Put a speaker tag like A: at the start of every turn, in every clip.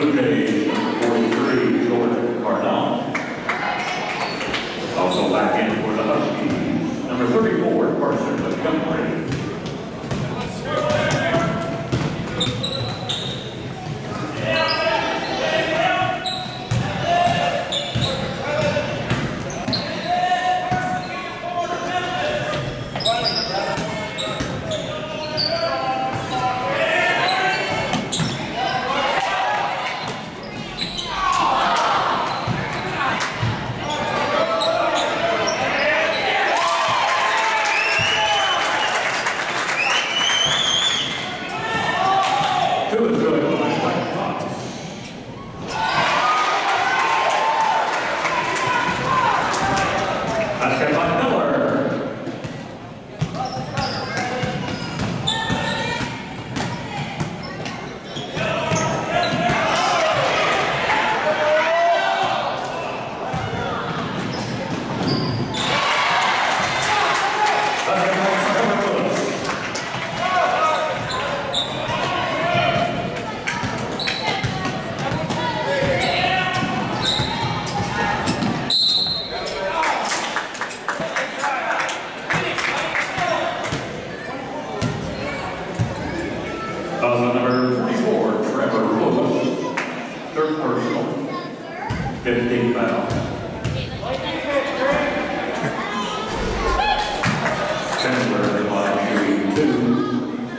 A: Blue Jays, number 43, Jordan Cardone. Also back in for the Huskies, number 34, Carson Montgomery. Number 44, Trevor Lewis, third personal, 15 foul. Chandler by shooting 2.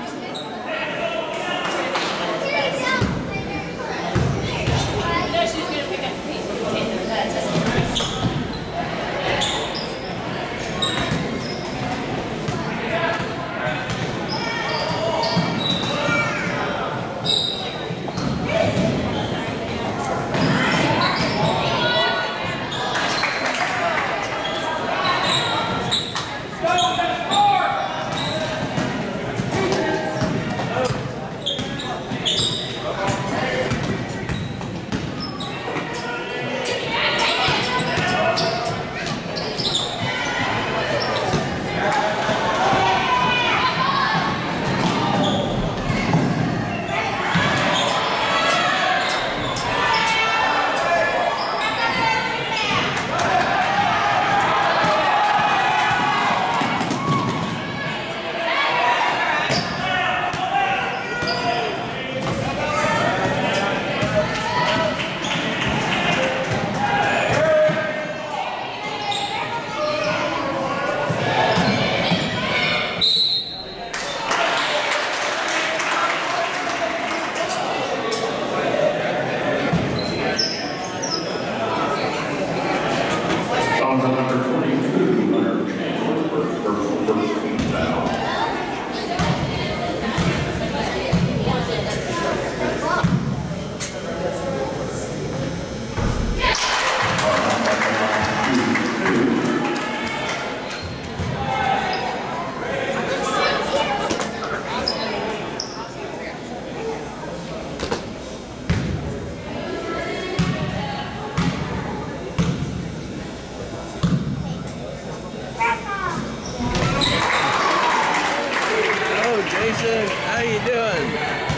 B: Jason, how you doing?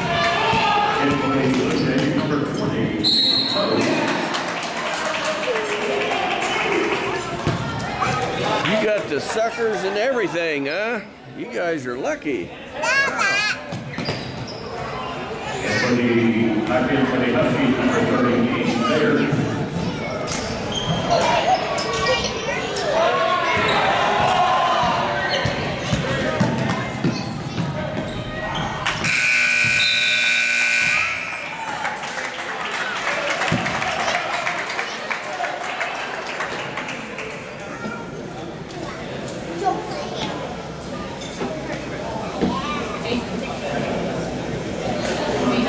B: You got the suckers and everything, huh? You guys are lucky.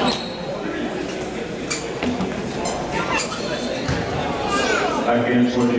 A: Back in for the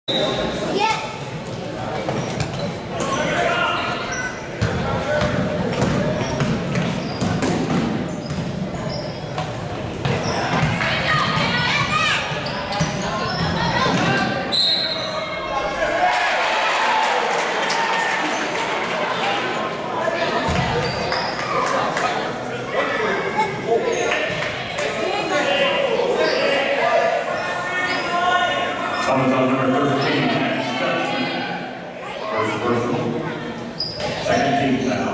A: Comes on number 13, Stetson. First personal. Second team foul.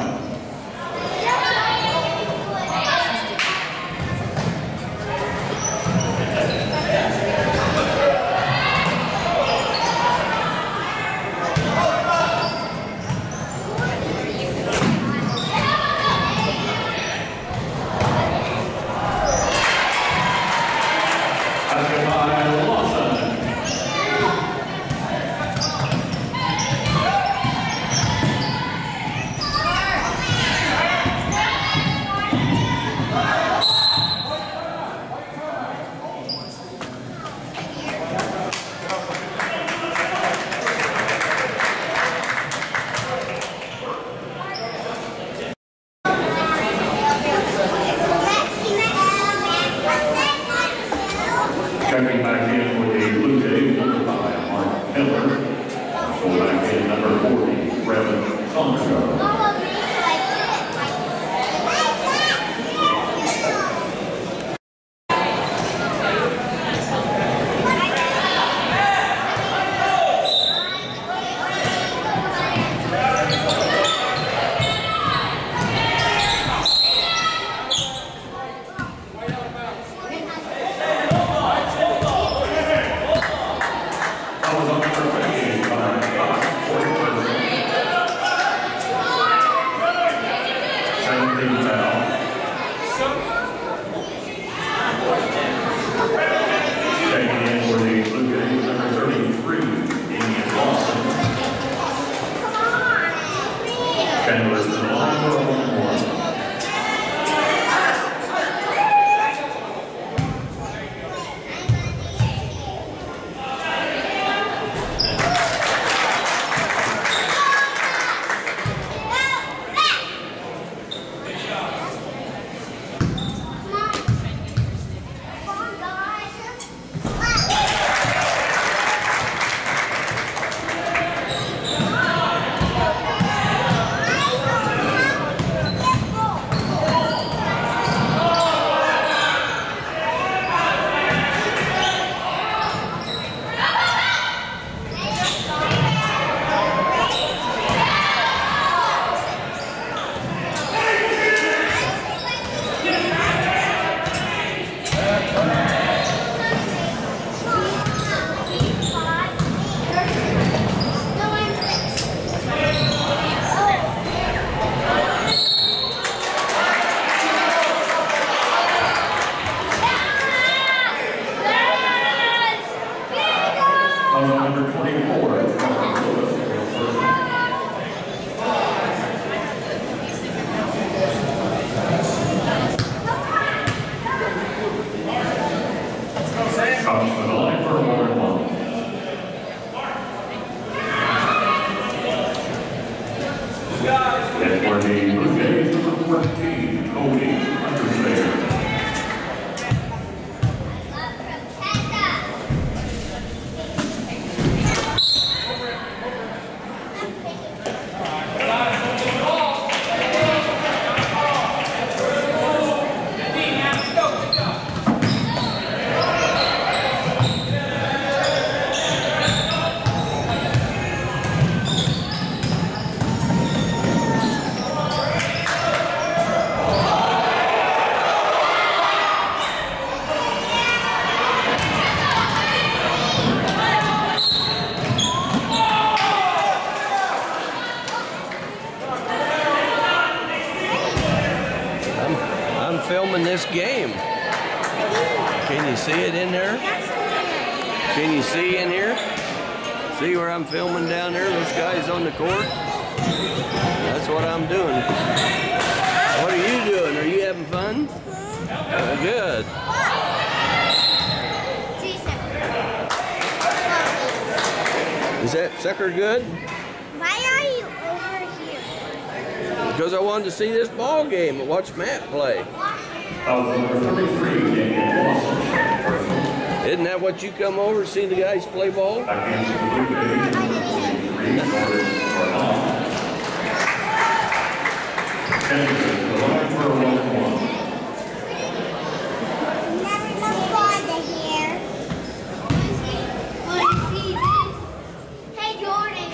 A: Basket by Lawson. Checking back in for the Blue Jays, number 5, Mark Miller. So back in number 40, Brevin Sondergaard. Checking in for the Blue Jays, number 33, Damian Lawson. Chandler's in the line for 1-1. Number 24, comes to the line for 1-1. And for the Blue Jays, number 14, Cody Understair.
B: I'm filming this game. Can you see it in there? Can you see in here? See where I'm filming down there? Those guys on the court? That's what I'm doing. What are you doing? Are you having fun? Good. Is that sucker good?
C: Why are you over here?
B: Because I wanted to see this ball game and watch Matt play.
A: Number 33, Daniel Lawson.
B: Isn't that what you come over to see the guys play ball?
A: Against the Blue Jays, number 43, Jordan Arnott. Kennedy, the line for a 1-1.
C: Never look farther here. Hey, Jordan.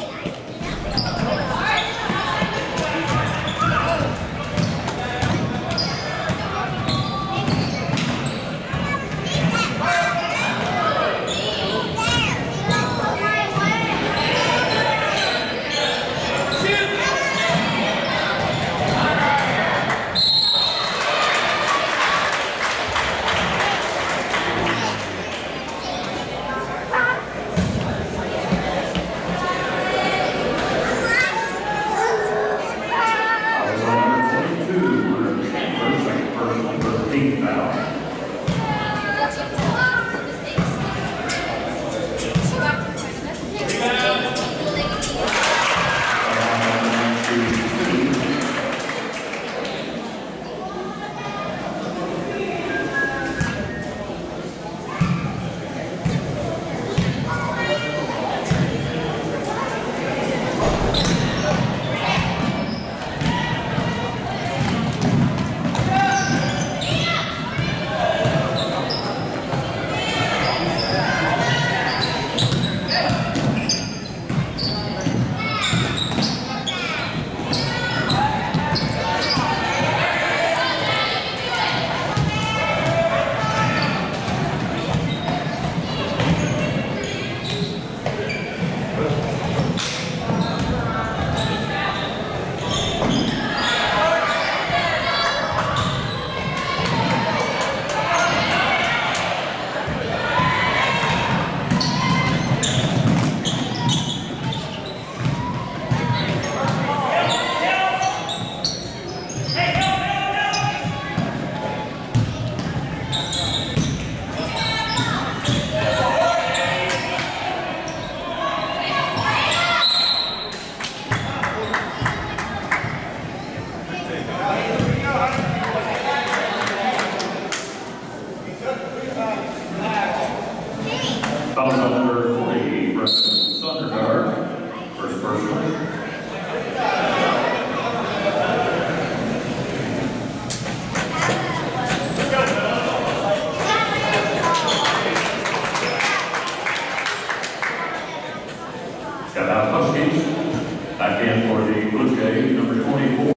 A: Number 40, Preston Thundergaard, first person. Got out Huskies. Back in for the Blue Jays, number 24.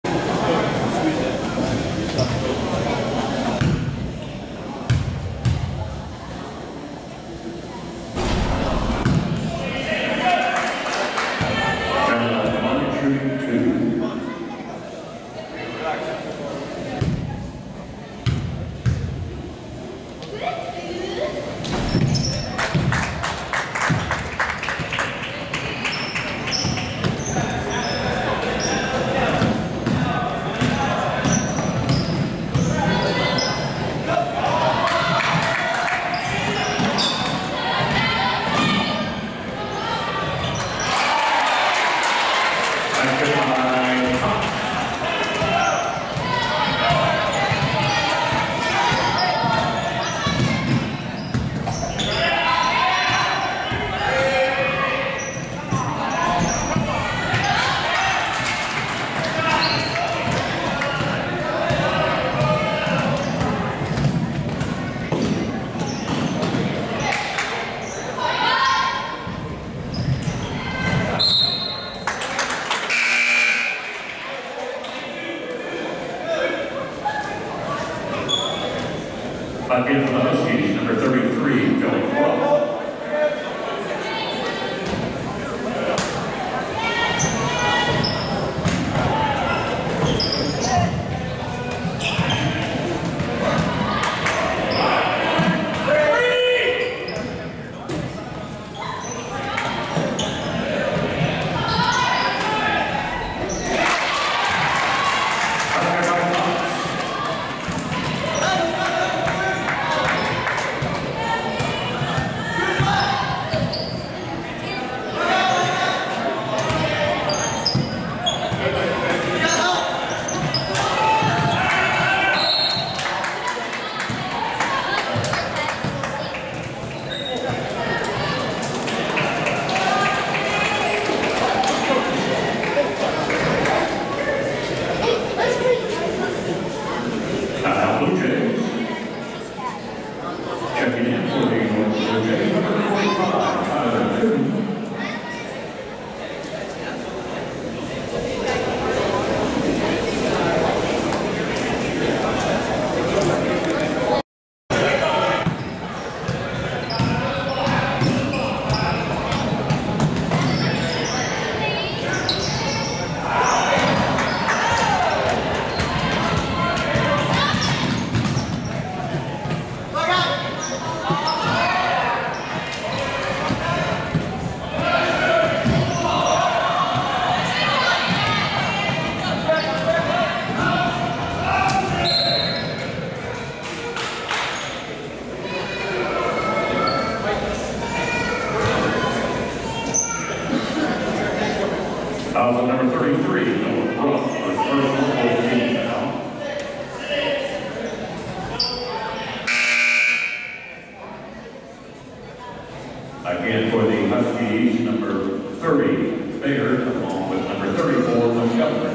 A: Back in for the Huskies, number 33, Joey Clark. Foul number 33, Noah Bruff, for personal 14 foul. Again for the Huskies, number 30, Baird, along with number 34, Montgomery.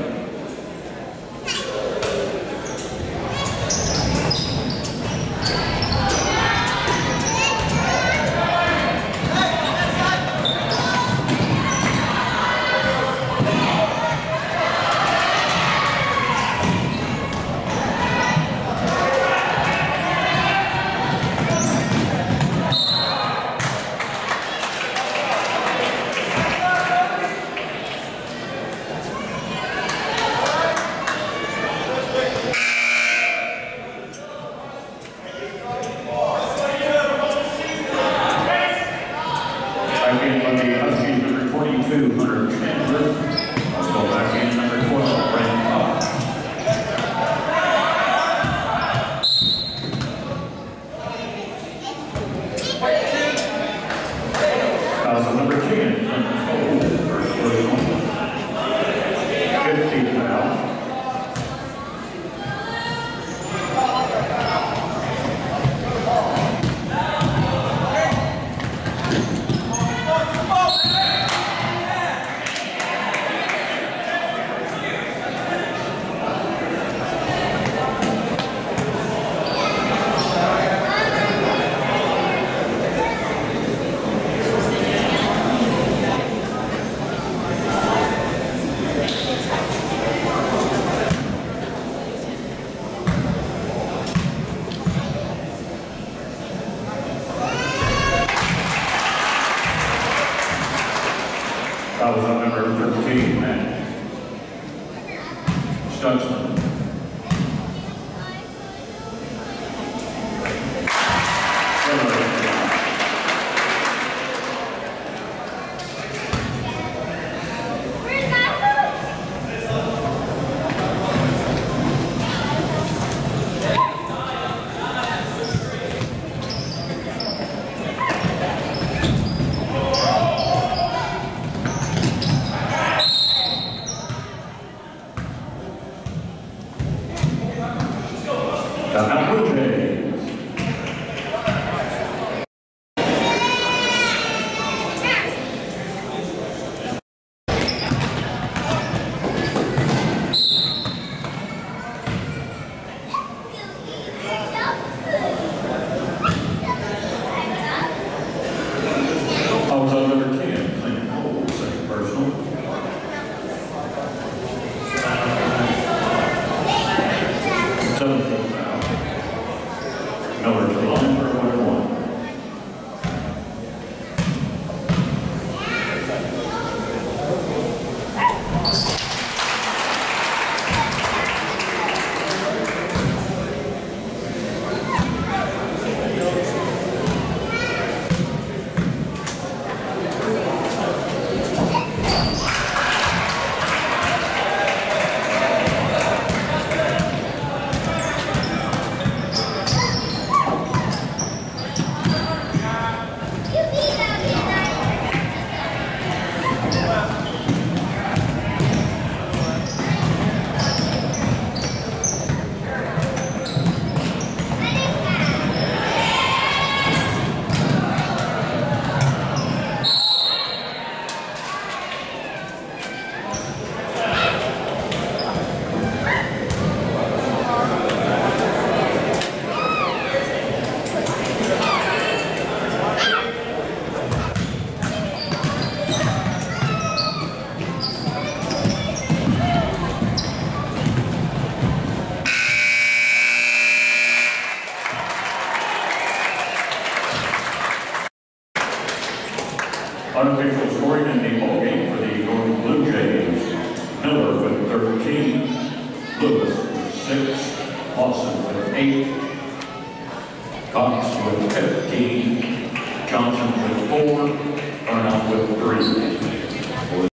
A: Again for the Huskies, number 22, Hunter Chandler. Also back in number 12, Brandon Cox. Foul number 10, Hunter Cole, first personal. 15 foul. That was on number 13, Matt Stutzman. Timeout Blue Jays. Fouls on number 10, Clint Cole, second personal. Seventh foul. Miller to the line for 1-1. Unofficial scoring in the ball game for the Northern Blue Jays. Miller with 13, Lewis with 6, Lawson with 8, Cox with 15, Johnson with 4, Arnold with 3.